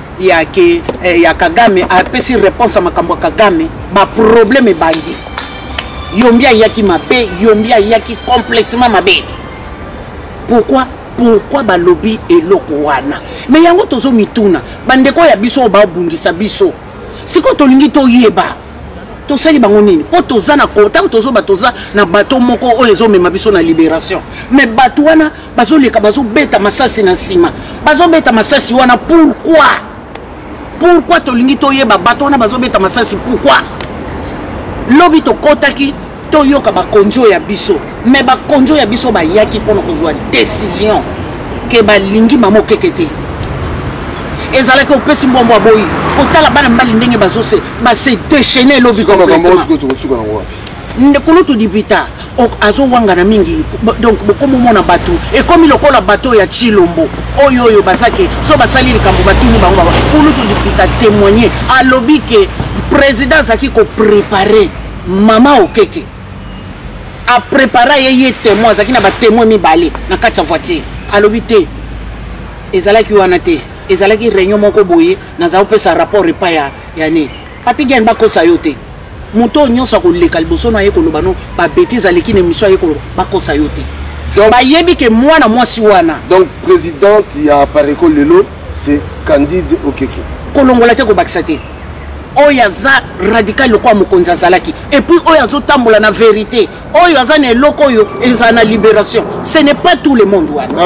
ya Kagame a pesi réponse à makambo Kagame ba problème bandi yombia yaki mabe yombia yaki complètement mabe pourquoi balobi eloko wana mais yango tozo mituna bandeko ya biso ba bundisa biso siko tolingi to yeba to sali bango nini po toza na kota tozo batoza na bato moko oyo ezo mema biso na libération mais bato wana bazo leka bazo beta masasi na sima bazo beta masasi wana pourquoi tolingi to yeba bato wana bazo beta masasi pourquoi lobi to kotaki to yoka ba konjo ya biso mais ba konjo ya biso ba yaki pono kozwa décision ke ba lingi mamo kekete ezala ke opesi mbombo aboyi kotala bana mbali ndenge bazose ba se déchaîner lobi complètement ndekolo to dibita azo wanga na mingi donc bokomo mona bato et comme lokola bato ya Chilombo oyo bazake so basali likambo batuni bango kolo to dibita témoigner alobi ke président zaki ko préparer mama okeke a préparer yeye témoin zaki na ba témoin mibale na kati ya voiture alobi te ezalaki wana te ezalaki réunion moko boye na za opesa rapport repa ya ni papi gen bakosa yo te muto nyonso ko leka liboso na ye ko lobano ba bêtise aleki na émission ye ko bakosa yo te donc ba yebi ke mwana mwasi wana donc présidente ya Pareko lelo c'est Candide Okeke kolongola te ko bakisa te oyo aza radical lokwa mokonzi azalaki et puis oyo azotambola na vérité oyo aza na eloko oyo eza na libération ce n'est pas tout le monde wana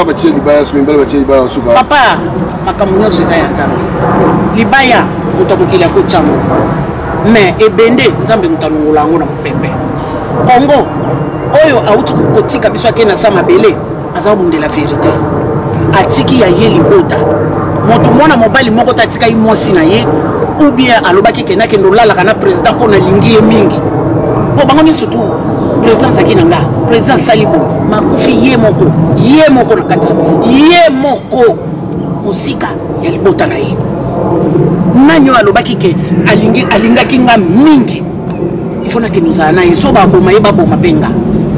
papa makambo nyonso eza ya nzambe libaya moto mokili akotyango mais ebende nzambe mutalongola yango na mopepe Congo oyo auti kotika biso ake na sa mabele aza obundela vérité atiki ya ye libota moto mwana mobali moko tatika imwasi na ye ou bien alobaki kenake ndolala kana président pona lingi ye mingi po bango nyonso tu président sakinanga président salibo makufi ye moko na kata ye moko musika ya libota na ye nanyo alobaki ke alingaki nga mingi il faut na ke nous ana yeso ba boma ye ba boma benga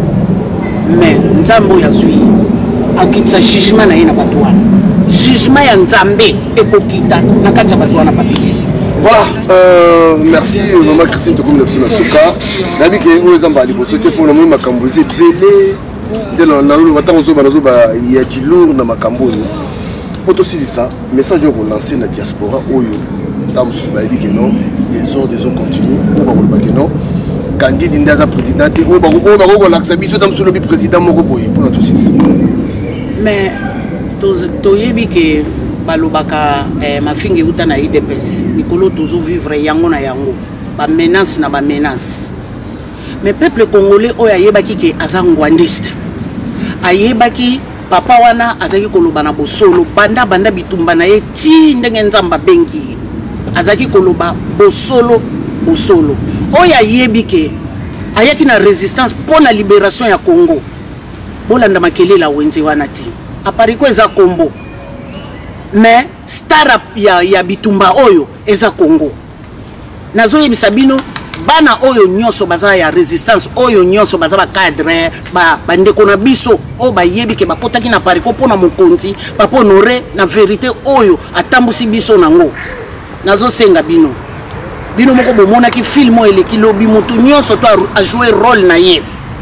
mais nzambo ya zui akitsa jugement na ye na bato wana jugement ya nzambe ekokita na kati ya bato wana papike. Voilà, merci maman Christine Tokomi na suka nabi ke o ezamba liboso te pour le makambo zi belé de na lo batango zo banazo ba ya dilour na makambo ni poto si ça message ko lancer na diaspora oyo tam suba bi ke non des ordres continue o ba ko ke non candidat ndaza président o ba ko lancer biso tam solo bi président moko boye pour na to si ça mais to yebi ke balobaka mafingi uta na IDPS nikolo toujours vivre yango na yango ba menace na ba menace mais peuple congolais oyo ayebaki ke azangwandiste ayebaki papa wana azaki koloba na bosolo banda bitumba na ye ti ndenge nzamba bengi azaki koloba bosolo oyo ayebi ke ayaki na résistance pour la libération ya Congo bolanda makelela wenze wana ti apariko eza kombo mais startup ya bitumba oyo eza Congo nazo yebisa bino bana oyo nyonso baza ya résistance oyo nyonso baza ba cadre ba ndeko na biso o ba yebi ke bakotaki na pariko pona mokonzi ba honore na vérité oyo atambusi biso nango nazo senga bino moko bomona ki film eleki lobi mutu nyonso to a jouer rôle na ye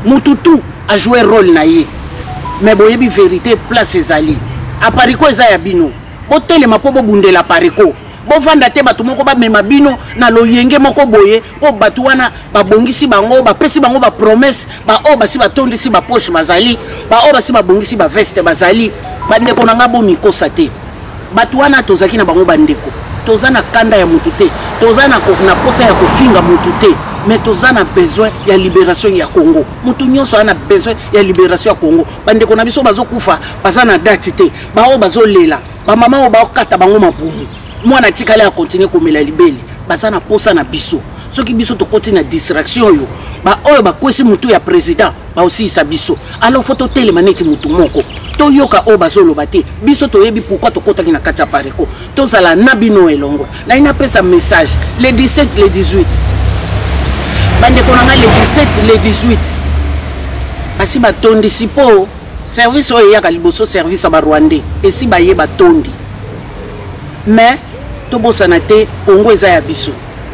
Mututu a joué rôle naïe. Mais boyebi vérité place ezali. Apariko eza ya bino. Botele mapobo bundela pariko. Bo vanda te batu moko ba mema bino na loyenge moko boye o batu wana ba bongisi bango ba pesi bango ba promesse ba o basi ba tondisi ba poche bazali ba o basi ba bongisi ba veste bazali ba ndeko na ngabo mikosa te. Batu wana tozaki na bango bandeko. Toza na kanda ya mutu te. Toza na posa ya kofinga mutu te. Mais toza na besoin ya libération ya Congo. Mutu nyonso ana besoin ya libération ya Congo. Bandeko na biso bazo kufa baza na date te. Ba o bazo lela. Ba mama o ba okata bango mabumu. Mwana tikala ya continuer komela libeli. Baza na posa na biso. Soki biso to continue na distraction yo. Ba oyo ba kwesi mutu ya président ba aussi isa biso. Alors photo tele maneti mutu moko. To yoka o bazolo bate biso to yebi pourquoi to kota na kati ya pareko to sala na bino elongo na ina pesa message les 17 les 18 bande konanga les 17 les 18 basi batondi sipo service o yaka liboso service ba Rwandais et si ba ye batondi mais to bosana te Congo eza ya biso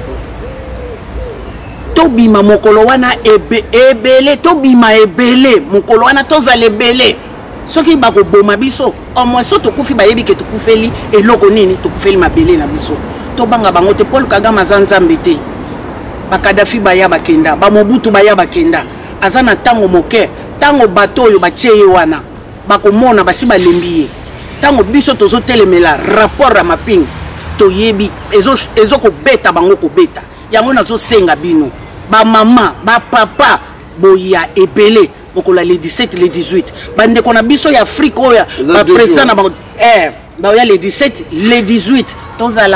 to bima mokolo wana ebele to bima ebele mokolo wana to za lebele soki bako boma biso au moins so to kufi ba yebi ke to kufeli eloko nini to kufeli mabele na biso to banga bango te Paul Kagame zanzambe te ba Kadhafi ba ya bakenda ba Mobutu ba ya bakenda azana tango moke tango bato yo batie wana bako mona basi balembiye tango biso tozo telemela rapport à mapping to yebi ezo ko beta bango ko beta yango nazo senga bino ba mama ba papa boya ebele mokola les 17 les 18 bande kona biso ya Afrique oya ba président na ba ba ya les 17 les 18 tozala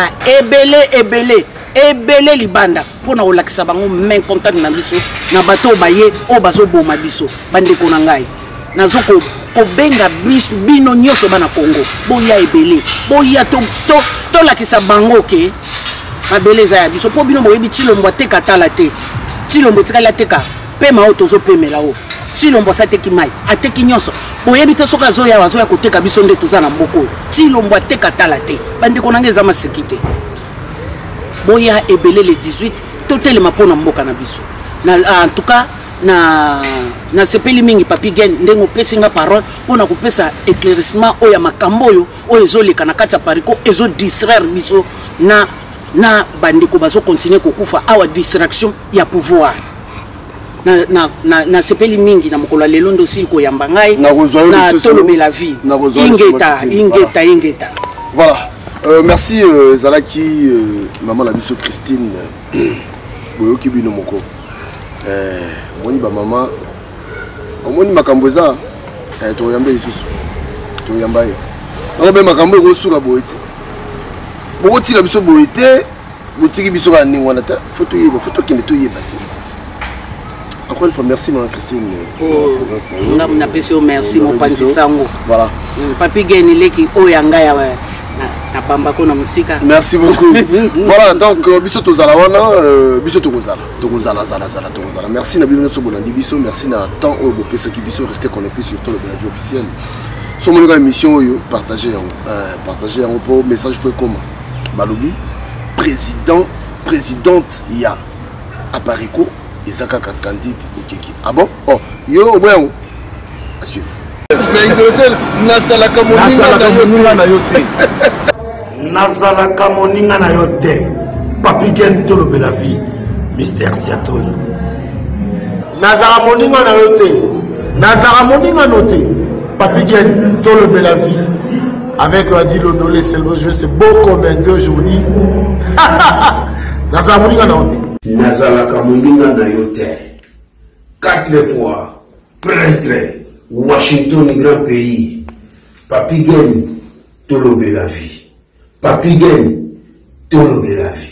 ebele libanda pona olakisa bango main contact na biso na bato baye o bazo boma biso bande kona ngai nazo ko benga bino nyoso bana Congo boya ebele boya to lakisa bango ke mabeleza ya biso po bino boyebi Tshilombo ateka tala te Tshilombo tikala teka pema o tozo pemela o Tshilombo sateki mai ateki nyonso boyebi te soka zoya wazo ya koteka biso nde toza na mboko Tshilombo ateka tala te bande konanga eza masekite boya ebele le 18 totele mapona mboka na biso na en tout cas na sepeli mingi papi gen ndengo pesinga parole pona kopesa éclaircissement oya makambo oyo ezoleka na kati ya pariko ezo distraire biso na bandeko bazo continuer kokufa awa distraction ya pouvoir na sepeli mingi na mokolo lelo ndo sili ko yamba ngai na tolobe la vie ingeta voilà merci Zalaki maman la biso Christine boyoki bino moko moni ba mama omoni makambo eza to yamba isusu to yamba ye na be makambo ko suka boiti boko tika biso boite botiki biso ka ningo na ta photo yeba photo kende to yeba te. Encore une fois, merci Mme Christine. Merci mon pandi sango. Voilà. Papi Genile qui oyanga ya na bambako na musika. Merci beaucoup. Voilà, donc biso tozala wana biso tozala. Merci na bino so bolandi biso, merci na temps au bopesa ki biso rester connecté sur tout le radio officiel. Somo le émission oyo partager en pour message fait comment Balobi présidente ya Apariko Isaka Candide Okeki. Ah bon? Oh, yo bon. À suivre. Nazalaka moninga na yote. Papi Gen tolobe la vie. Mr. Siatoli. Nazara moninga na yote. Papi Gen tolobe la vie. Avec Adi Lodolé, c'est beau comme un 2 jours. Nazara moninga na yote. Nazalaka moninga na yote. 4 fois prêtre Washington grand pays. Papi Gen tolobe la vie. Papi Gen tolobe la vie.